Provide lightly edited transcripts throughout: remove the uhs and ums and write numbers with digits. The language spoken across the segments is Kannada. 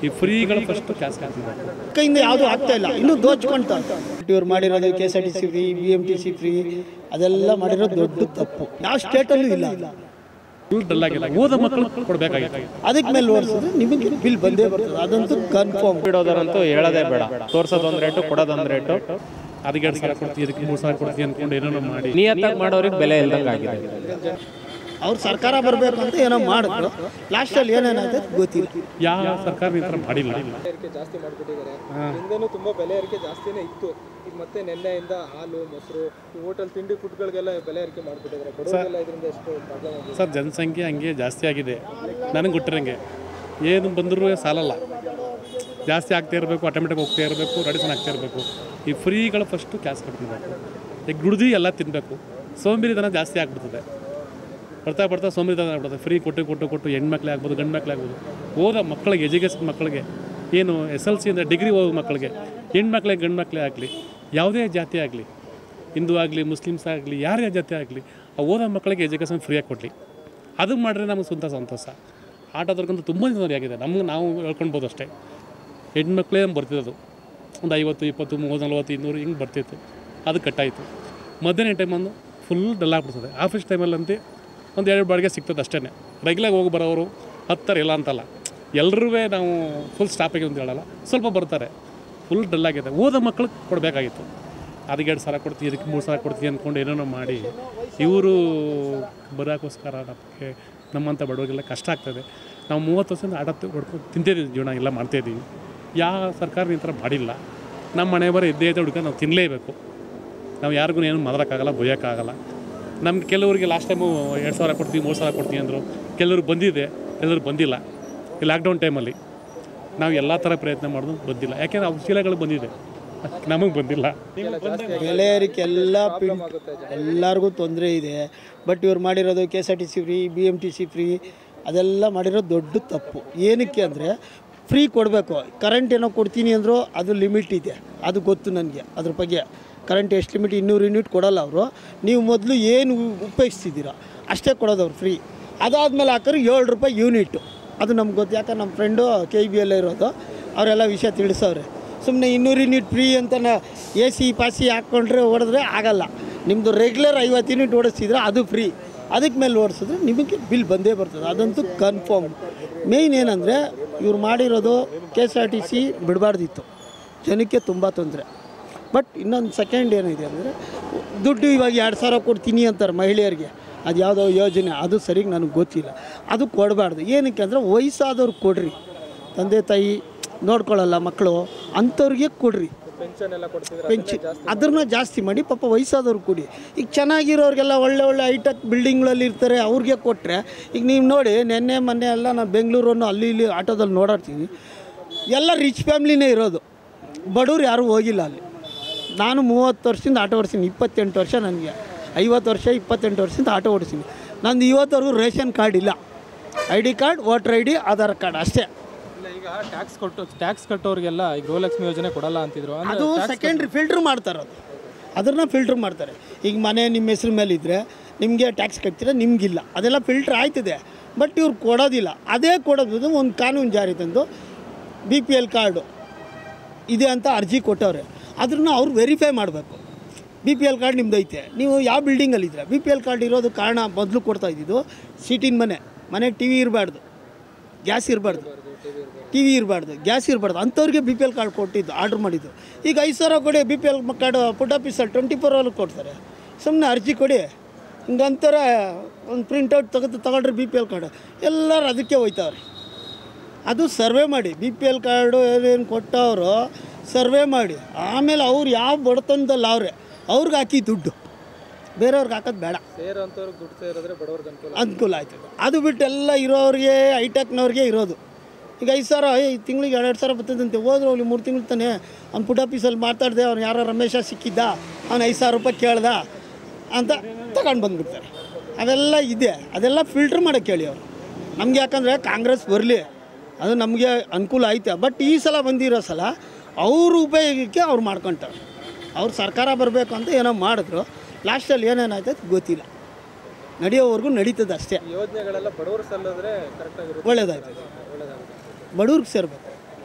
ಈ ಫ್ರೀಗಳು ಫಸ್ಟ್ ಕ್ಯಾಸ್ ಕೈಯಿಂದ ಯಾವುದೂ ಆಗ್ತಾ ಇಲ್ಲ, ಇನ್ನೂ ದೋಚ್ಕೊಂತಾರೆ. ಇವ್ರು ಮಾಡಿರೋದು KSRTC ಫ್ರೀ, BMTC ಫ್ರೀ, ಅದೆಲ್ಲ ಮಾಡಿರೋದು ದೊಡ್ಡ ತಪ್ಪು. ಯಾವ ಸ್ಟೇಟಲ್ಲೂ ಇಲ್ಲ. ಡಲ್ ಆಗಿಲ್ಲ, ಓದ ಮಕ್ಕಳು ಕೊಡಬೇಕಾಗಿತ್ತು. ಅದಕ್ಕೆ ಮೇಲೆ ಓಡಿಸಿದ್ರೆ ನಿಮಗೆ ಬಿಲ್ ಬಂದೇ ಬರ್ತದೆ, ಅದಂತೂ ಕನ್ಫರ್ಮ್. ಬಿಡೋದರಂತೂ ಹೇಳೋದೇ ಬೇಡ. ತೋರ್ಸೋದೊಂದು ರೇಟು, ಕೊಡೋದೊಂದು ರೇಟು. ಅದಕ್ಕೆ 2 ಸಾವಿರ ಕೊಡ್ತೀವಿ, ಇದಕ್ಕೆ 3 ಸಾವಿರ ಕೊಡ್ತೀವಿ ಅಂದ್ಕೊಂಡು ಏನೋ ಮಾಡಿ ನಿಯತ್ತಾಗಿ ಮಾಡೋರಿಗೆ ಬೆಲೆ ಇಲ್ದಂಗೆ ಆಗಿದೆ. ಅವ್ರು ಸರ್ಕಾರ ಬರಬೇಕು ಅಂತ ಏನೋ ಮಾಡಿದ್ರು, ಲಾಸ್ಟಲ್ಲಿ ಏನೇನಾಯ್ತು ಗೊತ್ತಿಲ್ಲ. ಯಾವ ಸರ್ಕಾರ ಈ ಥರ ಮಾಡಿಲ್ಲ. ಜಾಸ್ತಿ ಮಾಡಿಬಿಟ್ಟಿದ್ದಾರೆ. ಹಿಂದೆನೂ ತುಂಬ ಬೆಲೆ ಏರಿಕೆ ಜಾಸ್ತಿನೇ ಇತ್ತು. ಈಗ ಮತ್ತೆ ನೆನ್ನೆಯಿಂದ ಹಾಲು, ಮೊಸರು, ಹೋಟೆಲ್ ತಿಂಡಿ ಫುಡ್ಗಳಿಗೆಲ್ಲ ಬೆಲೆ ಏರಿಕೆ ಮಾಡಿಬಿಟ್ಟಿದ್ದಾರೆ. ಬಡವರಿಗೆಲ್ಲ ಇದರಿಂದ ಎಷ್ಟು ಪ್ರಾಬ್ಲಮ್ ಆಗಿದೆ ಸರ್. ಜನಸಂಖ್ಯೆ ಹಂಗೆ ಜಾಸ್ತಿ ಆಗಿದೆ. ನನಗೆ ಗೊತ್ತಿರಂಗೆ ಏನು ಬಂದರೂ ಸಾಲಲ್ಲ, ಜಾಸ್ತಿ ಆಗ್ತಾ ಇರಬೇಕು, ಆಟೋಮೆಟಿಕ್ ಹೋಗ್ತಾ ಇರಬೇಕು, ರೆಡಿಸನ್ ಆಗ್ತಾ ಇರಬೇಕು. ಈ ಫ್ರೀಗಳು ಫಸ್ಟು ಕ್ಯಾಸ್ ಕಟ್ಬಿಡ್ಬೇಕು. ಈಗ ದುಡ್ದು ಎಲ್ಲ ತಿನ್ನಬೇಕು. ಸೋಂಬೇರಿತನ ಜಾಸ್ತಿ ಆಗ್ಬಿಡ್ತದೆ. ಬರ್ತಾ ಬರ್ತಾ ಸೋಂಬೇರಿತನ ಆಗ್ಬಿಡ್ತದೆ. ಫ್ರೀ ಕೊಟ್ಟು ಹೆಣ್ಮಕ್ಳೇ ಆಗ್ಬೋದು, ಗಂಡು ಮಕ್ಕಳೇ ಆಗ್ಬೋದು. ಓದೋ ಮಕ್ಕಳಿಗೆ, ಎಜುಕೇಷನ್ ಮಕ್ಕಳಿಗೆ, ಏನು SLC ಇಂದ ಡಿಗ್ರಿ ಓದೋ ಮಕ್ಕಳಿಗೆ, ಹೆಣ್ಮಕ್ಳಿಗೆ ಗಂಡು ಮಕ್ಕಳೇ ಆಗಲಿ, ಯಾವುದೇ ಜಾತಿ ಆಗಲಿ, ಹಿಂದೂ ಆಗಲಿ, ಮುಸ್ಲಿಮ್ಸ್ ಆಗಲಿ, ಯಾರೇ ಜಾತಿ ಆಗಲಿ, ಆ ಓದೋ ಮಕ್ಕಳಿಗೆ ಎಜುಕೇಷನ್ ಫ್ರೀಯಾಗಿ ಕೊಡಲಿ. ಅದು ಮಾಡಿದ್ರೆ ನಮಗೆ ಸ್ವಂತ ಸಂತೋಷ. ಆಟೋದವ್ರಿಗಂತೂ ತುಂಬ ತೊಂದರೆ ಆಗಿದೆ. ನಮ್ಗೆ ನಾವು ಹೇಳ್ಕೊಳ್ಬೋದು ಅಷ್ಟೇ. ಹೆಣ್ಮಕ್ಳೇ ಬರ್ತಿರೋದು ಒಂದು 50, 20, 30, 40, 200 ಹಿಂಗೆ ಬರ್ತಿತ್ತು. ಅದು ಕಟ್ಟಾಯಿತು. ಮಧ್ಯಾಹ್ನ ಟೈಮನ್ನು ಫುಲ್ ಡಲ್ ಆಗ್ಬಿಡ್ತದೆ. ಆಫೀಸ್ ಟೈಮಲ್ಲಂತೆ ಒಂದು 2 ಬಾಡಿಗೆ ಸಿಗ್ತದೆ ಅಷ್ಟೇ. ರೆಗ್ಯುಲಾಗಿ ಹೋಗಿ ಬರೋರು 10 ಇಲ್ಲ ಅಂತಲ್ಲ, ಎಲ್ಲರೂ ನಾವು ಫುಲ್ ಸ್ಟಾಪಿಗೆ ಅಂತ ಹೇಳಲ್ಲ, ಸ್ವಲ್ಪ ಬರ್ತಾರೆ. ಫುಲ್ ಡಲ್ ಆಗಿದೆ. ಓದೋ ಮಕ್ಳಿಗೆ ಕೊಡಬೇಕಾಗಿತ್ತು. ಅದಕ್ಕೆ 2 ಸಾವಿರ ಕೊಡ್ತೀವಿ, ಇದಕ್ಕೆ 3 ಸಾವಿರ ಕೊಡ್ತೀವಿ ಅಂದ್ಕೊಂಡು ಏನೇನೋ ಮಾಡಿ ಇವರು ಬರೋಕ್ಕೋಸ್ಕರ ನಮಗೆ ನಮ್ಮಂಥ ಬಡವರಿಗೆಲ್ಲ ಕಷ್ಟ ಆಗ್ತದೆ. ನಾವು 30 ವರ್ಷದಿಂದ ಹೊಡ್ಕೊಂಡು ತಿಂತಿದ್ದೀವಿ, ಜೀವನ ಎಲ್ಲ ಮಾಡ್ತಾಯಿದ್ದೀವಿ. ಯಾವ ಸರ್ಕಾರ ಈ ಥರ ಮಾಡಿಲ್ಲ. ನಮ್ಮ ಮನೆ ಬರೋ ಎದ್ದೇ ಹುಡುಗ ನಾವು ತಿನ್ನಲೇಬೇಕು. ನಾವು ಯಾರಿಗೂ ಏನು ಮಾತಾಡೋಕ್ಕಾಗಲ್ಲ, ಬೈಯೋಕ್ಕಾಗಲ್ಲ. ನಮ್ಗೆ ಕೆಲವರಿಗೆ ಲಾಸ್ಟ್ ಟೈಮು 2 ಸಾವಿರ ಕೊಡ್ತೀವಿ, 3 ಸಾವಿರ ಕೊಡ್ತೀವಿ ಅಂದರು. ಕೆಲವ್ರಿಗೆ ಬಂದಿದೆ, ಕೆಲವ್ರು ಬಂದಿಲ್ಲ. ಈ ಲಾಕ್ಡೌನ್ ಟೈಮಲ್ಲಿ ನಾವು ಎಲ್ಲ ಥರ ಪ್ರಯತ್ನ ಮಾಡೋದು ಬಂದಿಲ್ಲ. ಯಾಕೆಂದರೆ ಔಷಧಿಗಳು ಬಂದಿದೆ, ನಮಗೆ ಬಂದಿಲ್ಲ. ಬೆಲೆ ಏರಿಕೆ ಎಲ್ಲರಿಗೂ ತೊಂದರೆ ಇದೆ. ಬಟ್ ಇವ್ರು ಮಾಡಿರೋದು KSRTC ಫ್ರೀ, BMTC ಫ್ರೀ, ಅದೆಲ್ಲ ಮಾಡಿರೋದು ದೊಡ್ಡ ತಪ್ಪು. ಏನಕ್ಕೆ ಅಂದರೆ ಫ್ರೀ ಕೊಡಬೇಕು. ಕರೆಂಟ್ ಏನೋ ಕೊಡ್ತೀನಿ ಅಂದರು, ಅದು ಲಿಮಿಟ್ ಇದೆ, ಅದು ಗೊತ್ತು ನನಗೆ. ಅದ್ರ ಬಗ್ಗೆ ಕರೆಂಟ್ ಎಷ್ಟು ಲಿಮಿಟ್, 200 ಯೂನಿಟ್ ಕೊಡೋಲ್ಲ ಅವರು. ನೀವು ಮೊದಲು ಏನು ಉಪಯೋಗಿಸ್ತಿದ್ದೀರ ಅಷ್ಟೇ ಕೊಡೋದು ಅವ್ರು ಫ್ರೀ. ಅದಾದಮೇಲೆ ಹಾಕಿದ್ರೆ 7 ರೂಪಾಯಿ ಯೂನಿಟ್ಟು. ಅದು ನಮ್ಗೆ ಗೊತ್ತು. ಯಾಕಂದ್ರೆ ನಮ್ಮ ಫ್ರೆಂಡು KEB ಇರೋದು, ಅವರೆಲ್ಲ ವಿಷಯ ತಿಳಿಸೋರೆ. ಸುಮ್ಮನೆ 200 ಯೂನಿಟ್ ಫ್ರೀ ಅಂತ AC ಪಾಸಿ ಹಾಕ್ಕೊಂಡ್ರೆ ಓಡಿದ್ರೆ ಆಗಲ್ಲ. ನಿಮ್ಮದು ರೆಗ್ಯುಲರ್ 50 ಯೂನಿಟ್ ಓಡಿಸ್ತಿದ್ರೆ ಅದು ಫ್ರೀ. ಅದಕ್ಕೆ ಮೇಲೆ ಓಡಿಸಿದ್ರೆ ನಿಮಗೆ ಬಿಲ್ ಬಂದೇ ಬರ್ತದೆ, ಅದಂತೂ ಕನ್ಫರ್ಮ್. ಮೇಯ್ನ್ ಏನಂದರೆ ಇವ್ರು ಮಾಡಿರೋದು KSRTC ಬಿಡಬಾರ್ದಿತ್ತು, ಜನಕ್ಕೆ ತುಂಬ ತೊಂದರೆ. ಬಟ್ ಇನ್ನೊಂದು ಸೆಕೆಂಡ್ ಏನಿದೆ ಅಂದರೆ ದುಡ್ಡು ಇವಾಗ 2 ಸಾವಿರ ಕೊಡ್ತೀನಿ ಅಂತಾರೆ ಮಹಿಳೆಯರಿಗೆ. ಅದು ಯಾವುದೋ ಯೋಜನೆ, ಅದು ಸರಿಗೆ ನನಗೆ ಗೊತ್ತಿಲ್ಲ. ಅದು ಕೊಡಬಾರ್ದು. ಏನಕ್ಕೆ ಅಂದರೆ ವಯಸ್ಸಾದವ್ರಿಗೆ ಕೊಡ್ರಿ. ತಂದೆ ತಾಯಿ ನೋಡ್ಕೊಳ್ಳಲ್ಲ ಮಕ್ಕಳು, ಅಂಥವ್ರಿಗೆ ಕೊಡ್ರಿ. ಪೆನ್ಷನ್ ಅದನ್ನ ಜಾಸ್ತಿ ಮಾಡಿ ಪಾಪ ವಯಸ್ಸಾದವ್ರಿಗೆ ಕೊಡಿ. ಈಗ ಚೆನ್ನಾಗಿರೋರಿಗೆಲ್ಲ ಒಳ್ಳೆ ಹೈಟೆಕ್ ಬಿಲ್ಡಿಂಗ್ಗಳಲ್ಲಿ ಇರ್ತಾರೆ, ಅವ್ರಿಗೆ ಕೊಟ್ಟರೆ. ಈಗ ನೀವು ನೋಡಿ, ಮೊನ್ನೆ ಎಲ್ಲ ನಾನು ಬೆಂಗಳೂರನ್ನು ಅಲ್ಲಿ ಇಲ್ಲಿ ಆಟೋದಲ್ಲಿ ನೋಡಾಡ್ತೀನಿ, ಎಲ್ಲ ರಿಚ್ ಫ್ಯಾಮ್ಲಿನೇ ಇರೋದು, ಬಡವ್ರು ಯಾರೂ ಹೋಗಿಲ್ಲ ಅಲ್ಲಿ. ನಾನು 30 ವರ್ಷದಿಂದ ಆಟೋ ಓಡಿಸ್ತೀನಿ, 28 ವರ್ಷ ನನಗೆ. 50 ವರ್ಷ 28 ವರ್ಷದಿಂದ ಆಟೋ ಓಡಿಸ್ತೀನಿ. ನಂದು ಇವತ್ತವರೆಗೂ ರೇಷನ್ ಕಾರ್ಡ್ ಇಲ್ಲ. ID card, voter ID, Aadhaar card ಅಷ್ಟೇ. ಈಗ ಟ್ಯಾಕ್ಸ್ ಕಟ್ಟೋರಿಗೆಲ್ಲ ಈಗ ಗೃಹಲಕ್ಷ್ಮಿ ಯೋಜನೆ ಕೊಡಲ್ಲ ಅಂತಿದ್ರು. ಅದು ಸೆಕೆಂಡ್ರಿ ಫಿಲ್ಟ್ರ್ ಮಾಡ್ತಾರೆ, ಅದನ್ನು ಫಿಲ್ಟ್ರ್ ಮಾಡ್ತಾರೆ. ಈಗ ಮನೆ ನಿಮ್ಮ ಹೆಸ್ರ ಮೇಲೆ ಇದ್ದರೆ ನಿಮಗೆ ಟ್ಯಾಕ್ಸ್ ಕಟ್ತೀರ, ನಿಮಗಿಲ್ಲ, ಅದೆಲ್ಲ ಫಿಲ್ಟ್ರ್ ಆಯ್ತದೆ. ಬಟ್ ಇವ್ರು ಕೊಡೋದಿಲ್ಲ. ಅದೇ ಕೊಡೋದು ಒಂದು ಕಾನೂನು ಜಾರಿ ತಂದು BPL ಕಾರ್ಡು ಇದೆ ಅಂತ ಅರ್ಜಿ ಕೊಟ್ಟವ್ರೆ, ಅದನ್ನು ಅವ್ರು ವೆರಿಫೈ ಮಾಡಬೇಕು. BPL ಕಾರ್ಡ್ ನಿಮ್ದು ಐತೆ, ನೀವು ಯಾವ ಬಿಲ್ಡಿಂಗಲ್ಲಿದ್ದರೆ. BPL ಕಾರ್ಡ್ ಇರೋದು ಕಾರಣ ಮೊದಲು ಕೊಡ್ತಾ ಇದ್ದಿದ್ದು ಸೀಟಿನ ಮನೆ TV ಇರಬಾರ್ದು, ಗ್ಯಾಸ್ ಇರಬಾರ್ದು, TV ಇರಬಾರ್ದು, ಗ್ಯಾಸ್ ಇರಬಾರ್ದು, ಅಂಥವ್ರಿಗೆ BPL ಕಾರ್ಡ್ ಕೊಟ್ಟಿದ್ದು, ಆರ್ಡ್ರ್ ಮಾಡಿದ್ದು. ಈಗ 5 ಸಾವಿರ ಕೊಡಿ, BPL ಕಾರ್ಡು ಪುಟ್ ಆಫೀಸಲ್ಲಿ 24 ಅವರ್ಗೆ ಕೊಡ್ತಾರೆ. ಸುಮ್ಮನೆ ಅರ್ಜಿ ಕೊಡಿ, ಹಿಂಗಂತಾರೆ. ಒಂದು ಪ್ರಿಂಟೌಟ್ ತಗೊಳ್ರಿ BPL ಕಾರ್ಡು, ಎಲ್ಲರೂ ಅದಕ್ಕೆ ಹೋಯ್ತವ್ರೆ. ಅದು ಸರ್ವೆ ಮಾಡಿ, BPL ಕಾರ್ಡು ಏನೇನು ಕೊಟ್ಟವರು ಸರ್ವೆ ಮಾಡಿ, ಆಮೇಲೆ ಅವ್ರು ಯಾವ ಬಡತನದಲ್ಲಿ ಅವ್ರಿಗೆ ಹಾಕಿ ದುಡ್ಡು, ಬೇರೆಯವ್ರಿಗೆ ಹಾಕೋದು ಬೇಡ. ಅನುಕೂಲ ಆಯ್ತದೆ. ಅದು ಬಿಟ್ಟು ಎಲ್ಲ ಇರೋರಿಗೆ, ಹೈಟೆಕ್ನವ್ರಿಗೆ ಇರೋದು. ಈಗ 5 ಸಾವಿರ, ತಿಂಗಳಿಗೆ 2 ಸಾವಿರ ಬರ್ತದಂತೆ. ಹೋದ್ರೆ ಹೋಗ್ಲಿ, 3 ತಿಂಗಳು ತಾನೆ. ಅವ್ನು ಪುಟ್ ಆಫೀಸಲ್ಲಿ ಮಾತಾಡಿದೆ, ಅವ್ನು ಯಾರೋ ರಮೇಶ ಸಿಕ್ಕಿದ್ದ, ಅವ್ನು 5 ಸಾವಿರ ರೂಪಾಯಿ ಕೇಳ್ದ ಅಂತ ತಗೊಂಡು ಬಂದುಬಿಡ್ತಾರೆ. ಅವೆಲ್ಲ ಇದೆ, ಅದೆಲ್ಲ ಫಿಲ್ಟ್ರ್ ಮಾಡೋಕ್ಕೆ ಹೇಳಿ ಅವರು ನಮಗೆ. ಯಾಕಂದರೆ ಕಾಂಗ್ರೆಸ್ ಬರಲಿ, ಅದು ನಮಗೆ ಅನುಕೂಲ ಐತೆ. ಬಟ್ ಈ ಸಲ ಬಂದಿರೋ ಸಲ ಅವ್ರ ಉಪಯೋಗಕ್ಕೆ ಅವ್ರು ಮಾಡ್ಕೊತಾರೆ. ಅವ್ರು ಸರ್ಕಾರ ಬರಬೇಕು ಅಂತ ಏನೋ ಮಾಡಿದ್ರು, ಲಾಸ್ಟಲ್ಲಿ ಏನೇನಾಯ್ತು ಗೊತ್ತಿಲ್ಲ. ನಡೆಯೋವರೆಗೂ ನಡೀತದೆ ಅಷ್ಟೇ. ಯೋಜನೆಗಳೆಲ್ಲ ಬಡವರು ಸಲ್ಲಿದ್ರೆ ಕರೆಕ್ಟಾಗಿ ಒಳ್ಳೇದಾಯ್ತದೆ, ಬಡವ್ರಿಗೆ ಸೇರಬೇಕು.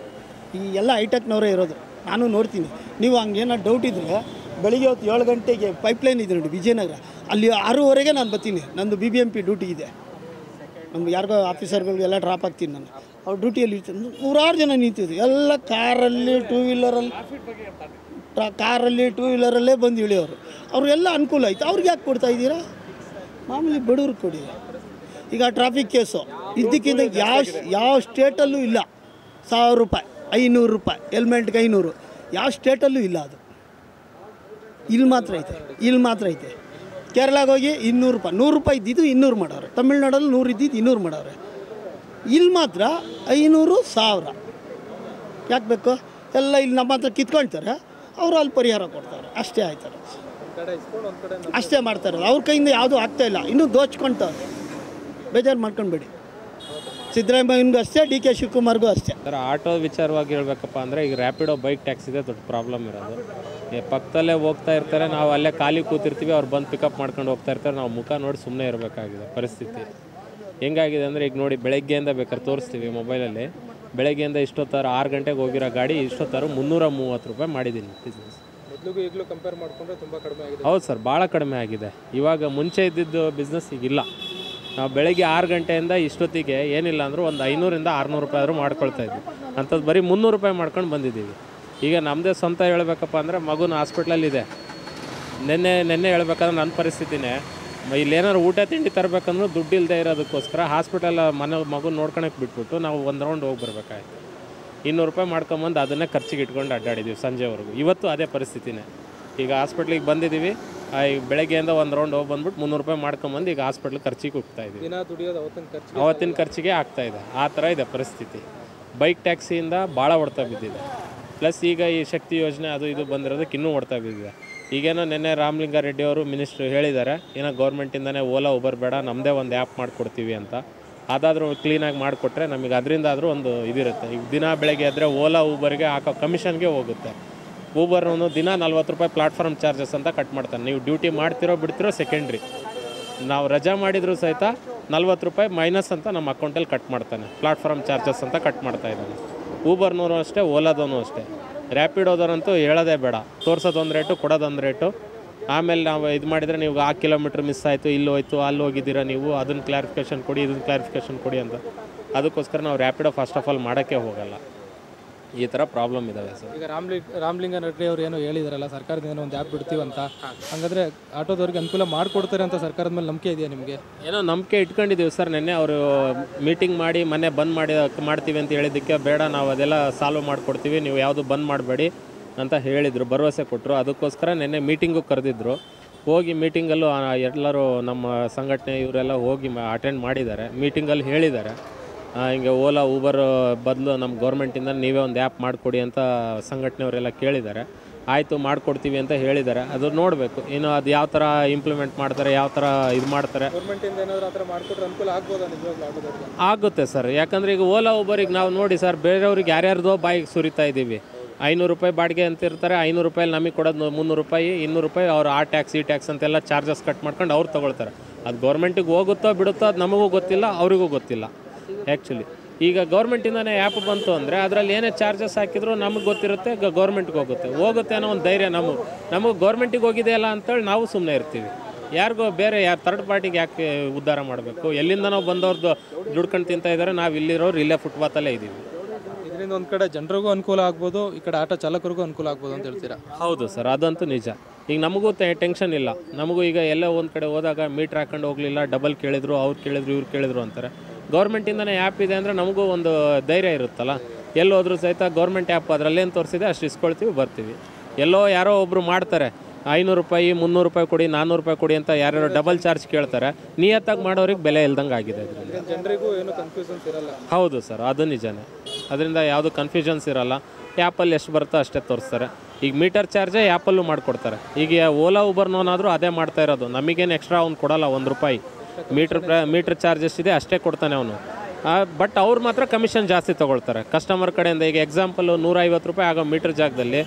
ಈ ಎಲ್ಲ ಹೈಟೆಕ್ನವರೇ ಇರೋದು. ನಾನು ನೋಡ್ತೀನಿ, ನೀವು ಹಂಗೇನೋ ಡೌಟ್ ಇದ್ದರೆ ಬೆಳಿಗ್ಗೆ ಹೊತ್ತು 7 ಗಂಟೆಗೆ ಪೈಪ್ಲೈನ್ ಇದೆ ನೋಡಿ ವಿಜಯನಗರ, ಅಲ್ಲಿ 6:30ಗೆ ನಾನು ಬರ್ತೀನಿ. ನಂದು BBMP ಡ್ಯೂಟಿ ಇದೆ. ನಮ್ಗೆ ಯಾರಿಗೋ ಆಫೀಸರ್ಗಳಿಗೆಲ್ಲ ಡ್ರಾಪ್ ಆಗ್ತೀನಿ ನಾನು. ಅವ್ರು ಡ್ಯೂಟಿಯಲ್ಲಿ ಇರ್ತೀನಿ. 100 ಜನ ನಿಂತಿದ್ರು ಎಲ್ಲ ಕಾರಲ್ಲಿ ಟೂ ವೀಲರಲ್ಲೇ ಬಂದು ಇಳಿಯೋರು. ಅವ್ರಿಗೆಲ್ಲ ಅನುಕೂಲ ಆಯಿತು. ಅವ್ರಿಗೆ ಯಾಕೆ ಕೊಡ್ತಾ ಇದ್ದೀರಾ? ಮಾಮೂಲಿ ಬಡವ್ರಿಗೆ ಕೊಡಿ. ಈಗ ಟ್ರಾಫಿಕ್ ಕೇಸು ಇದಕ್ಕಿಂತ ಯಾವ ಸ್ಟೇಟಲ್ಲೂ ಇಲ್ಲ. 1000 ರೂಪಾಯಿ, 500 ರೂಪಾಯಿ, ಹೆಲ್ಮೆಟ್ಗೆ 500, ಯಾವ ಸ್ಟೇಟಲ್ಲೂ ಇಲ್ಲ. ಅದು ಇಲ್ಲಿ ಮಾತ್ರ ಐತೆ. ಕೇರಳಾಗೆ ಹೋಗಿ 200 ರೂಪಾಯಿ, 100 ರೂಪಾಯಿ ಇದ್ದಿದ್ದು 200 ಮಾಡೋರು. ತಮಿಳ್ನಾಡಲ್ಲಿ 100 ಇದ್ದಿದ್ದು 200 ಮಾಡೋರೆ. ಇಲ್ಲಿ ಮಾತ್ರ 500, 1000 ಯಾಕೆ ಬೇಕು? ಎಲ್ಲ ಇಲ್ಲಿ ನಮ್ಮ ಹತ್ರ ಕಿತ್ಕೊಳ್ತಾರೆ, ಅವರು ಅಲ್ಲಿ ಪರಿಹಾರ ಕೊಡ್ತಾರೆ. ಅಷ್ಟೇ ಆಯ್ತಾರೆ, ಅಷ್ಟೇ ಮಾಡ್ತಾರೆ. ಅವ್ರ ಕೈಯಿಂದ ಯಾವುದೂ ಆಗ್ತಾಯಿಲ್ಲ. ಇನ್ನೂ ದೋಚ್ಕೊಳ್ತಾರೆ. ಬೇಜಾರು ಮಾಡ್ಕೊಳ್ಬೇಡಿ. ಸಿದ್ದರಾಮಯ್ಯನಿಗೂ ಅಷ್ಟೇ, DK ಶಿವಕುಮಾರ್ಗೂ ಅಷ್ಟೇ. ಸರ್ ಆಟೋ ವಿಚಾರವಾಗಿ ಹೇಳ್ಬೇಕಪ್ಪ ಅಂದರೆ ಈಗ ರ್ಯಾಪಿಡೋ ಬೈಕ್ ಟ್ಯಾಕ್ಸಿದೆ ದೊಡ್ಡ ಪ್ರಾಬ್ಲಮ್ ಇರೋದು. ಪಕ್ಕದಲ್ಲೇ ಹೋಗ್ತಾ ಇರ್ತಾರೆ, ನಾವು ಅಲ್ಲೇ ಖಾಲಿ ಕೂತಿರ್ತೀವಿ, ಅವ್ರು ಬಂದು ಪಿಕಪ್ ಮಾಡ್ಕೊಂಡು ಹೋಗ್ತಾ ಇರ್ತಾರೆ. ನಾವು ಮುಖ ನೋಡಿ ಸುಮ್ಮನೆ ಇರಬೇಕಾಗಿದೆ ಪರಿಸ್ಥಿತಿ. ಹೆಂಗಾಗಿದೆ ಅಂದರೆ ಈಗ ನೋಡಿ, ಬೆಳಗ್ಗೆಯಿಂದ ಬೇಕಾದ್ರೆ ತೋರಿಸ್ತೀವಿ ಮೊಬೈಲಲ್ಲಿ. ಬೆಳಗ್ಗೆಯಿಂದ ಇಷ್ಟೊತ್ತಾರು 6 ಗಂಟೆಗೆ ಹೋಗಿರೋ ಗಾಡಿ ಇಷ್ಟೊತ್ತಾರು 330 ರೂಪಾಯಿ ಮಾಡಿದ್ದೀನಿ ಬಿಸ್ನೆಸ್. ಈಗಲೂ ಕಂಪೇರ್ ಮಾಡಿಕೊಂಡ್ರೆ ತುಂಬ ಕಡಿಮೆ ಆಗಿದೆ. ಹೌದು ಸರ್, ಭಾಳ ಕಡಿಮೆ ಆಗಿದೆ. ಇವಾಗ ಮುಂಚೆ ಇದ್ದಿದ್ದು ಬಿಸ್ನೆಸ್ ಈಗಿಲ್ಲ. ನಾವು ಬೆಳಗ್ಗೆ 6 ಗಂಟೆಯಿಂದ ಇಷ್ಟೊತ್ತಿಗೆ ಏನಿಲ್ಲ ಅಂದರೂ ಒಂದು 500ರಿಂದ 600 ರೂಪಾಯಿ ಆದರೂ ಮಾಡ್ಕೊಳ್ತಾ ಇದ್ವಿ. ಅಂಥದ್ದು ಬರೀ 300 ರೂಪಾಯಿ ಮಾಡ್ಕೊಂಡು ಬಂದಿದ್ದೀವಿ. ಈಗ ನಮ್ಮದೇ ಸ್ವಂತ ಹೇಳ್ಬೇಕಪ್ಪ ಅಂದರೆ ಮಗುನ ಹಾಸ್ಪಿಟ್ಲಲ್ಲಿದೆ. ನೆನ್ನೆ ಹೇಳ್ಬೇಕಾದ್ರೆ ನನ್ನ ಪರಿಸ್ಥಿತಿನೇ, ಇಲ್ಲೇನಾದ್ರು ಊಟ ತಿಂಡಿ ತರಬೇಕಂದ್ರೂ ದುಡ್ಡು ಇಲ್ಲದೆ ಇರೋದಕ್ಕೋಸ್ಕರ ಹಾಸ್ಪಿಟಲ್ ಮಗು ನೋಡ್ಕೊಳಕ್ಕೆ ಬಿಟ್ಬಿಟ್ಟು ನಾವು ಒಂದು ರೌಂಡ್ ಹೋಗಿ ಬರಬೇಕಾಯ್ತು. 200 ರೂಪಾಯಿ ಮಾಡ್ಕೊಂಬಂದು ಅದನ್ನೇ ಖರ್ಚಿಗೆ ಇಟ್ಕೊಂಡು ಅಡ್ಡಾಡಿದ್ದೀವಿ ಸಂಜೆವರೆಗೂ. ಇವತ್ತು ಅದೇ ಪರಿಸ್ಥಿತಿನೇ. ಈಗ ಹಾಸ್ಪಿಟ್ಲಿಗೆ ಬಂದಿದ್ದೀವಿ, ಈಗ ಬೆಳಗ್ಗೆಯಿಂದ ಒಂದು ರೌಂಡ್ ಹೋಗಿ ಬಂದ್ಬಿಟ್ಟು 300 ರೂಪಾಯಿ ಮಾಡ್ಕೊಂಬಂದು ಈಗ ಹಾಸ್ಪಿಟ್ಲಿಗೆ ಖರ್ಚಿಗೆ ಹೋಗ್ತಾ ಇದ್ದೀವಿ. ಅವತ್ತಿನ ಖರ್ಚಿಗೆ ಆಗ್ತಾಯಿದೆ. ಆ ಥರ ಇದೆ ಪರಿಸ್ಥಿತಿ. ಬೈಕ್ ಟ್ಯಾಕ್ಸಿಯಿಂದ ಭಾಳ ಹೊಡ್ತಾ ಬಿದ್ದಿದೆ. ಪ್ಲಸ್ ಈಗ ಈ ಶಕ್ತಿ ಯೋಜನೆ ಅದು ಇದು ಬಂದಿರೋದಕ್ಕೆ ಇನ್ನೂ ಹೊಡ್ತಾ ಬಿದ್ದಿದೆ. ಈಗೇನೋ ನಿನ್ನೆ ರಾಮಲಿಂಗಾರೆಡ್ಡಿ ಅವರು ಮಿನಿಸ್ಟ್ರು ಹೇಳಿದ್ದಾರೆ, ಏನೋ ಗೌರ್ಮೆಂಟಿಂದನೇ ಓಲಾ ಉಬರ್ ಬೇಡ, ನಮ್ಮದೇ ಒಂದು ಆ್ಯಪ್ ಮಾಡಿಕೊಡ್ತೀವಿ ಅಂತ. ಅದಾದರೂ ಕ್ಲೀನಾಗಿ ಮಾಡಿಕೊಟ್ರೆ ನಮಗೆ ಅದರಿಂದ ಆದರೂ ಒಂದು ಇದಿರುತ್ತೆ. ಈಗ ದಿನ ಬೆಳಗ್ಗೆ ಎದ್ದರೆ ಓಲಾ ಊಬರ್ಗೆ ಹಾಕೋ ಕಮಿಷನ್ಗೆ ಹೋಗುತ್ತೆ. ಊಬರ್ನು ದಿನ 40 ರೂಪಾಯಿ ಪ್ಲಾಟ್ಫಾರ್ಮ್ ಚಾರ್ಜಸ್ ಅಂತ ಕಟ್ ಮಾಡ್ತಾನೆ. ನೀವು ಡ್ಯೂಟಿ ಮಾಡ್ತಿರೋ ಬಿಡ್ತಿರೋ ಸೆಕೆಂಡ್ರಿ. ನಾವು ರಜಾ ಮಾಡಿದರೂ ಸಹಿತ 40 ರೂಪಾಯಿ ಮೈನಸ್ ಅಂತ ನಮ್ಮ ಅಕೌಂಟಲ್ಲಿ ಕಟ್ ಮಾಡ್ತಾನೆ. ಪ್ಲಾಟ್ಫಾರ್ಮ್ ಚಾರ್ಜಸ್ ಅಂತ ಕಟ್ ಮಾಡ್ತಾ ಇದ್ದಾನೆ. ಊಬರ್ನವರು ಅಷ್ಟೇ, ಓಲಾದವನು ಅಷ್ಟೇ. ರ್ಯಾಪಿಡೋದವರಂತೂ ಹೇಳೋದೇ ಬೇಡ, ತೋರಿಸೋದೊಂದು ರೇಟು, ಕೊಡೋದೊಂದು ರೇಟು. ಆಮೇಲೆ ನಾವು ಇದು ಮಾಡಿದರೆ ನೀವು ಆ ಕಿಲೋಮೀಟ್ರ್ ಮಿಸ್ ಆಯಿತು, ಇಲ್ಲಿ ಹೋಯ್ತು, ಅಲ್ಲಿ ಹೋಗಿದ್ದೀರಾ ನೀವು, ಅದನ್ನು ಕ್ಲಾರಿಫಿಕೇಷನ್ ಕೊಡಿ, ಇದನ್ನು ಕ್ಲಾರಿಫಿಕೇಷನ್ ಕೊಡಿ ಅಂತ. ಅದಕ್ಕೋಸ್ಕರ ನಾವು ರ್ಯಾಪಿಡೋ ಫಸ್ಟ್ ಆಫ್ ಆಲ್ ಮಾಡೋಕ್ಕೆ ಹೋಗಲ್ಲ. ಈ ಥರ ಪ್ರಾಬ್ಲಮ್ ಇದ್ದಾವೆ ಸರ್. ಈಗ ರಾಮಲಿಂಗಾರೆಡ್ಡಿ ಅವರು ಏನೋ ಹೇಳಿದಾರಲ್ಲ, ಸರ್ಕಾರದಿಂದ ಒಂದು ಆ್ಯಪ್ ಬಿಡ್ತೀವಂತ. ಹಾಗಾದರೆ ಆಟೋದವ್ರಿಗೆ ಅನುಕೂಲ ಮಾಡಿಕೊಡ್ತಾರೆ ಅಂತ ಸರ್ಕಾರದ ಮೇಲೆ ನಂಬಿಕೆ ಇದೆಯಾ ನಿಮಗೆ? ಏನೋ ನಂಬಿಕೆ ಇಟ್ಕೊಂಡಿದ್ದೀವಿ ಸರ್. ನಿನ್ನೆ ಅವರು ಮೀಟಿಂಗ್ ಮಾಡಿ ಮೊನ್ನೆ ಬಂದ್ ಮಾಡ್ತೀವಿ ಅಂತ ಹೇಳಿದ್ದಕ್ಕೆ, ಬೇಡ ನಾವು ಅದೆಲ್ಲ ಸಾಲ್ವ್ ಮಾಡಿಕೊಡ್ತೀವಿ, ನೀವು ಯಾವುದು ಬಂದ್ ಮಾಡಬೇಡಿ ಅಂತ ಹೇಳಿದರು, ಭರವಸೆ ಕೊಟ್ಟರು. ಅದಕ್ಕೋಸ್ಕರ ನಿನ್ನೆ ಮೀಟಿಂಗು ಕರೆದಿದ್ದರು. ಹೋಗಿ ಮೀಟಿಂಗಲ್ಲೂ ಎಲ್ಲರೂ ನಮ್ಮ ಸಂಘಟನೆ ಇವರೆಲ್ಲ ಹೋಗಿ ಅಟೆಂಡ್ ಮಾಡಿದ್ದಾರೆ. ಮೀಟಿಂಗಲ್ಲಿ ಹೇಳಿದ್ದಾರೆ, ಹಿಂಗೆ ಓಲಾ ಊಬರ್ ಬದಲು ನಮ್ಮ ಗೌರ್ಮೆಂಟಿಂದ ನೀವೇ ಒಂದು ಆ್ಯಪ್ ಮಾಡಿಕೊಡಿ ಅಂತ ಸಂಘಟನೆಯವರೆಲ್ಲ ಕೇಳಿದ್ದಾರೆ. ಆಯಿತು ಮಾಡಿಕೊಡ್ತೀವಿ ಅಂತ ಹೇಳಿದ್ದಾರೆ. ಅದು ನೋಡಬೇಕು ಇನ್ನು ಅದು ಯಾವ ಥರ ಇಂಪ್ಲಿಮೆಂಟ್ ಮಾಡ್ತಾರೆ, ಯಾವ ಥರ ಇದು ಮಾಡ್ತಾರೆ. ಗೌರ್ಮೆಂಟಿಂದ ಏನಾದರೂ ಆ ಥರ ಮಾಡಿಕೊಟ್ರೆ ಅನುಕೂಲ ಆಗ್ಬೋದಾ ನಿಜವಾಗ್ಲೂ ಆಟೋದವ್ರಿಗೆ? ಆಗುತ್ತೆ ಸರ್. ಯಾಕಂದರೆ ಈಗ ಓಲಾ ಊಬರಿಗೆ ನಾವು ನೋಡಿ ಸರ್, ಬೇರೆಯವ್ರಿಗೆ ಯಾರ್ಯಾರ್ದೋ ಬಾಯಿಗೆ ಸುರಿತಾ ಇದ್ದೀವಿ. 500 ರೂಪಾಯಿ ಬಾಡಿಗೆ ಅಂತ ಇರ್ತಾರೆ, 500 ರೂಪಾಯಿ ನಮಗೆ ಕೊಡೋದು 300 ರೂಪಾಯಿ, 200 ರೂಪಾಯಿ ಅವ್ರು ಆ ಟ್ಯಾಕ್ಸ್ ಈ ಟ್ಯಾಕ್ಸ್ ಅಂತೆಲ್ಲ ಚಾರ್ಜಸ್ ಕಟ್ ಮಾಡ್ಕೊಂಡು ಅವ್ರು ತೊಗೊಳ್ತಾರೆ. ಅದು ಗೌರ್ಮೆಂಟಿಗೆ ಹೋಗುತ್ತೋ ಬಿಡುತ್ತೋ ಅದು ನಮಗೂ ಗೊತ್ತಿಲ್ಲ, ಅವರಿಗೂ ಗೊತ್ತಿಲ್ಲ. ಆ್ಯಕ್ಚುಲಿ ಈಗ ಗೌರ್ಮೆಂಟಿಂದನೇ ಆ್ಯಪ್ ಬಂತು ಅಂದರೆ ಅದರಲ್ಲಿ ಏನೇ ಚಾರ್ಜಸ್ ಹಾಕಿದ್ರು ನಮಗೆ ಗೊತ್ತಿರುತ್ತೆ, ಗೌರ್ಮೆಂಟ್ಗೆ ಹೋಗುತ್ತೆ ಅನ್ನೋ ಒಂದು ಧೈರ್ಯ ನಮಗೆ ಗೌರ್ಮೆಂಟಿಗೆ ಹೋಗಿದೆಯಲ್ಲ ಅಂತೇಳಿ ನಾವು ಸುಮ್ಮನೆ ಇರ್ತೀವಿ. ಯಾರಿಗೋ ಬೇರೆ ಥರ್ಡ್ ಪಾರ್ಟಿಗೆ ಯಾಕೆ ಉದ್ಧಾರ ಮಾಡಬೇಕು? ಎಲ್ಲಿಂದ ನಾವು ಬಂದವ್ರದ್ದು ದುಡ್ಕೊಂಡು ತಿಂತಾ ಇದ್ದಾರೆ, ನಾವು ಇಲ್ಲಿರೋರು ಇಲ್ಲೇ ಫುಟ್ಪಾತಲ್ಲೇ ಇದ್ದೀವಿ. ಇದರಿಂದ ಒಂದು ಕಡೆ ಜನರಿಗೂ ಅನುಕೂಲ ಆಗ್ಬೋದು, ಈ ಕಡೆ ಆಟೋ ಚಾಲಕರಿಗೂ ಅನುಕೂಲ ಆಗ್ಬೋದು ಅಂತ ಹೇಳ್ತೀರಾ? ಹೌದು ಸರ್, ಅದಂತೂ ನಿಜ. ಈಗ ನಮಗೂ ಟೆನ್ಷನ್ ಇಲ್ಲ. ನಮಗೂ ಈಗ ಎಲ್ಲ ಒಂದು ಕಡೆ ಹೋದಾಗ ಮೀಟ್ರ್ ಹಾಕೊಂಡು ಹೋಗಲಿಲ್ಲ, ಡಬಲ್ ಕೇಳಿದ್ರು, ಅವ್ರು ಕೇಳಿದ್ರು, ಇವ್ರು ಕೇಳಿದ್ರು ಅಂತಾರೆ. ಗೌರ್ಮೆಂಟಿಂದನೇ ಆ್ಯಪ್ ಇದೆ ಅಂದರೆ ನಮಗೂ ಒಂದು ಧೈರ್ಯ ಇರುತ್ತಲ್ಲ. ಎಲ್ಲೋದ್ರೂ ಸಹಿತ ಗೌರ್ಮೆಂಟ್ ಆ್ಯಪ್ ಅದರಲ್ಲೇನು ತೋರಿಸಿದೆ ಅಷ್ಟು ಇಸ್ಕೊಳ್ತೀವಿ, ಬರ್ತೀವಿ. ಎಲ್ಲೋ ಯಾರೋ ಒಬ್ಬರು ಮಾಡ್ತಾರೆ, 500 ರೂಪಾಯಿ 300 ರೂಪಾಯಿ ಕೊಡಿ, 400 ರೂಪಾಯಿ ಕೊಡಿ ಅಂತ ಯಾರ್ಯಾರೋ ಡಬಲ್ ಚಾರ್ಜ್ ಕೇಳ್ತಾರೆ. ನಿಯತ್ತಾಗಿ ಮಾಡೋರಿಗೆ ಬೆಲೆ ಇಲ್ದಂಗೆ ಆಗಿದೆ. ಅದರಿಂದ ಜನರಿಗೂ ಏನು ಕನ್ಫ್ಯೂಷನ್ಸ್ ಇರಲ್ಲ. ಹೌದು ಸರ್, ಅದು ನಿಜನೇ. ಅದರಿಂದ ಯಾವುದು ಕನ್ಫ್ಯೂಷನ್ಸ್ ಇರಲ್ಲ. ಆ್ಯಪಲ್ಲಿ ಎಷ್ಟು ಬರುತ್ತೋ ಅಷ್ಟೇ ತೋರಿಸ್ತಾರೆ. ಈಗ ಮೀಟರ್ ಚಾರ್ಜೇ ಆ್ಯಪಲ್ಲೂ ಮಾಡಿಕೊಡ್ತಾರೆ. ಈಗ ಓಲಾ ಊಬರ್ನವನಾದರೂ ಅದೇ ಮಾಡ್ತಾ ಇರೋದು. ನಮಗೇನು ಎಕ್ಸ್ಟ್ರಾ ಅವ್ನು ಕೊಡೋಲ್ಲ, 1 ರೂಪಾಯಿ ಮೀಟ್ರ್ ಚಾರ್ಜಸ್ ಇದೆ ಅಷ್ಟೇ ಕೊಡ್ತಾನೆ ಅವನು. ಬಟ್ ಅವ್ರು ಮಾತ್ರ ಕಮಿಷನ್ ಜಾಸ್ತಿ ತೊಗೊಳ್ತಾರೆ ಕಸ್ಟಮರ್ ಕಡೆಯಿಂದ. ಈಗ ಎಕ್ಸಾಂಪಲು 150 ರೂಪಾಯಿ ಆಗೋ ಮೀಟ್ರ್ ಜಾಗದಲ್ಲಿ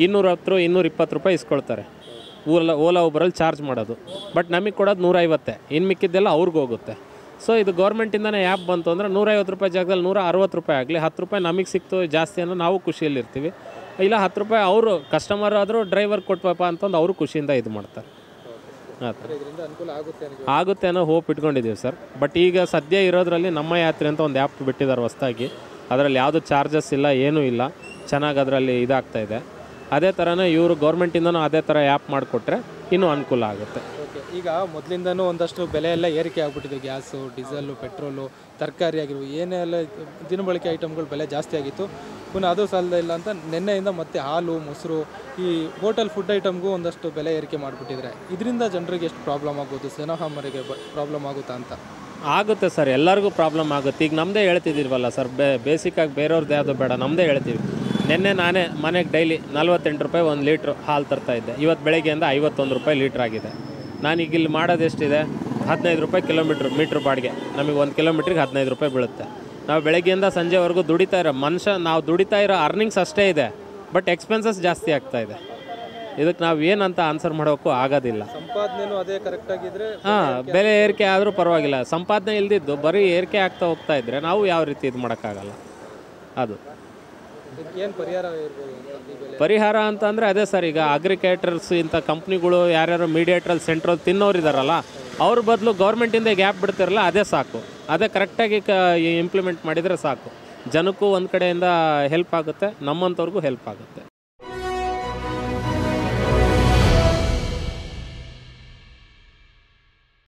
210 220 ರೂಪಾಯಿ ಇಸ್ಕೊಳ್ತಾರೆ ಓಲಾ ಊಬರಲ್ಲಿ ಚಾರ್ಜ್ ಮಾಡೋದು. ಬಟ್ ನಮಗೆ ಕೊಡೋದು 150. ಇನ್ನು ಮಿಕ್ಕಿದ್ದೆಲ್ಲ ಅವ್ರಿಗೆ ಹೋಗುತ್ತೆ. ಸೊ ಇದು ಗೌರ್ಮೆಂಟಿಂದನೇ ಆ್ಯಪ್ ಬಂತು ಅಂದರೆ 150 ರೂಪಾಯಿ ಜಾಗದಲ್ಲಿ 160 ರೂಪಾಯಿ ಆಗಲಿ 10 ರೂಪಾಯಿ ನಮಗೆ ಸಿಕ್ತು ಜಾಸ್ತಿ ಅನ್ನೋ ನಾವು ಖುಷಿಯಲ್ಲಿರ್ತೀವಿ. ಇಲ್ಲ 10 ರೂಪಾಯಿ ಅವರು ಕಸ್ಟಮರ್ ಆದರೂ ಡ್ರೈವರ್ ಕೊಟ್ವಪ್ಪ ಅಂತಂದು ಅವರು ಖುಷಿಯಿಂದ ಇದು ಮಾಡ್ತಾರೆ. ಆ ಥರ ಇದರಿಂದ ಅನುಕೂಲ ಆಗುತ್ತೆ ಆಗುತ್ತೆ ಅನ್ನೋ ಹೋಪ್ ಇಟ್ಕೊಂಡಿದ್ದೀವಿ ಸರ್. ಬಟ್ ಈಗ ಸದ್ಯ ಇರೋದ್ರಲ್ಲಿ ನಮ್ಮ ಯಾತ್ರೆ ಅಂತ ಒಂದು ಆ್ಯಪ್ ಬಿಟ್ಟಿದ್ದಾರೆ ಹೊಸದಾಗಿ. ಅದರಲ್ಲಿ ಯಾವುದು ಚಾರ್ಜಸ್ ಇಲ್ಲ, ಏನೂ ಇಲ್ಲ, ಚೆನ್ನಾಗಿ ಅದರಲ್ಲಿ ಇದಾಗ್ತಾಯಿದೆ. ಅದೇ ಥರನೇ ಇವರು ಗೌರ್ಮೆಂಟಿಂದನೂ ಅದೇ ಥರ ಆ್ಯಪ್ ಮಾಡಿಕೊಟ್ರೆ ಇನ್ನೂ ಅನುಕೂಲ ಆಗುತ್ತೆ. ಓಕೆ, ಈಗ ಮೊದಲಿಂದನೂ ಒಂದಷ್ಟು ಬೆಲೆ ಎಲ್ಲ ಏರಿಕೆ ಆಗಿಬಿಟ್ಟಿದೆ. ಗ್ಯಾಸು, ಡೀಸೆಲ್ಲು, ಪೆಟ್ರೋಲು, ತರಕಾರಿ ಆಗಿರುವ ಏನೆಲ್ಲ ದಿನಬಳಕೆ ಐಟಮ್ಗಳು ಬೆಲೆ ಜಾಸ್ತಿ ಆಗಿತ್ತು. ಪುನಃ ಅದು ಸಾಲದೇ ಇಲ್ಲ ಅಂತ ನಿನ್ನೆಯಿಂದ ಮತ್ತೆ ಹಾಲು, ಮೊಸರು, ಈ ಹೋಟೆಲ್ ಫುಡ್ ಐಟಮ್ಗೂ ಒಂದಷ್ಟು ಬೆಲೆ ಏರಿಕೆ ಮಾಡಿಬಿಟ್ಟಿದ್ರೆ ಇದರಿಂದ ಜನರಿಗೆ ಎಷ್ಟು ಪ್ರಾಬ್ಲಮ್ ಆಗ್ಬೋದು, ಜನಸಾಮಾನ್ಯರಿಗೆ ಪ್ರಾಬ್ಲಮ್ ಆಗುತ್ತಾ ಅಂತ? ಆಗುತ್ತೆ ಸರ್, ಎಲ್ಲರಿಗೂ ಪ್ರಾಬ್ಲಮ್ ಆಗುತ್ತೆ. ಈಗ ನಮ್ಮದೇ ಹೇಳ್ತಿದ್ದೀವಲ್ಲ ಸರ್, ಬೇಸಿಕ್ಕಾಗಿ ಬೇರೆಯವ್ರದ್ದು ಯಾವುದು ಬೇಡ, ನಮ್ಮದೇ ಹೇಳ್ತೀವಿ. ನಿನ್ನೆ ನಾನೇ ಮನೆಗೆ ಡೈಲಿ 48 ರೂಪಾಯಿ 1 ಲೀಟ್ರ್ ಹಾಲು ತರ್ತಾಯಿದ್ದೆ. ಇವತ್ತು ಬೆಳಗ್ಗೆಯಿಂದ 51 ರೂಪಾಯಿ ಲೀಟ್ರ್ ಆಗಿದೆ. ನಾನೀಗ ಇಲ್ಲಿ ಮಾಡೋದು ಎಷ್ಟಿದೆ, 15 ರೂಪಾಯಿ ಮೀಟ್ರ್ ಬಾಡಿಗೆ. ನಮಗೆ 1 ಕಿಲೋಮೀಟ್ರಿಗೆ 15 ರೂಪಾಯಿ ಬೀಳುತ್ತೆ. ನಾವು ಬೆಳಗ್ಗೆಯಿಂದ ಸಂಜೆವರೆಗೂ ದುಡಿತಾ ಇರೋ ಮನುಷ್ಯ, ನಾವು ದುಡಿತಾ ಇರೋ ಅರ್ನಿಂಗ್ಸ್ ಅಷ್ಟೇ ಇದೆ, ಬಟ್ ಎಕ್ಸ್ಪೆನ್ಸಸ್ ಜಾಸ್ತಿ ಆಗ್ತಾಯಿದೆ. ಇದಕ್ಕೆ ನಾವು ಏನಂತ ಆನ್ಸರ್ ಮಾಡೋಕ್ಕೂ ಆಗೋದಿಲ್ಲ. ಸಂಪಾದನೆಯೂ ಅದೇ ಕರೆಕ್ಟಾಗಿದ್ದರೆ ಬೆಲೆ ಏರಿಕೆ ಆದರೂ ಪರವಾಗಿಲ್ಲ. ಸಂಪಾದನೆ ಇಲ್ದಿದ್ದು ಬರೀ ಏರಿಕೆ ಆಗ್ತಾ ಹೋಗ್ತಾ ಇದ್ದರೆ ನಾವು ಯಾವ ರೀತಿ ಇದು ಮಾಡೋಕ್ಕಾಗಲ್ಲ. ಅದು ಏನು ಪರಿಹಾರ ಇರ್ಬೋದು ಅಂತ ಈ ಬೆಲೆ? ಪರಿಹಾರ ಅಂತ ಅಂದರೆ ಅದೇ ಸರ್, ಈಗ ಅಗ್ರಿಕೇಟರ್ಸ್ ಇಂಥ ಕಂಪ್ನಿಗಳು ಯಾರ್ಯಾರು ಮೀಡಿಯೇಟ್ರಲ್ಲಿ ಸೆಂಟ್ರಲ್ಲಿ ತಿನ್ನೋರು ಇದ್ದಾರಲ್ಲ, ಅವ್ರ ಬದಲು ಗೌರ್ಮೆಂಟಿಂದ ಗ್ಯಾಪ್ ಬಿಡ್ತಿರಲ್ಲ, ಅದೇ ಸಾಕು. ಅದೇ ಕರೆಕ್ಟಾಗಿ ಇಂಪ್ಲಿಮೆಂಟ್ ಮಾಡಿದರೆ ಸಾಕು. ಜನಕ್ಕೂ ಒಂದು ಕಡೆಯಿಂದ ಹೆಲ್ಪ್ ಆಗುತ್ತೆ, ನಮ್ಮಂಥವ್ರಿಗೂ ಹೆಲ್ಪ್ ಆಗುತ್ತೆ.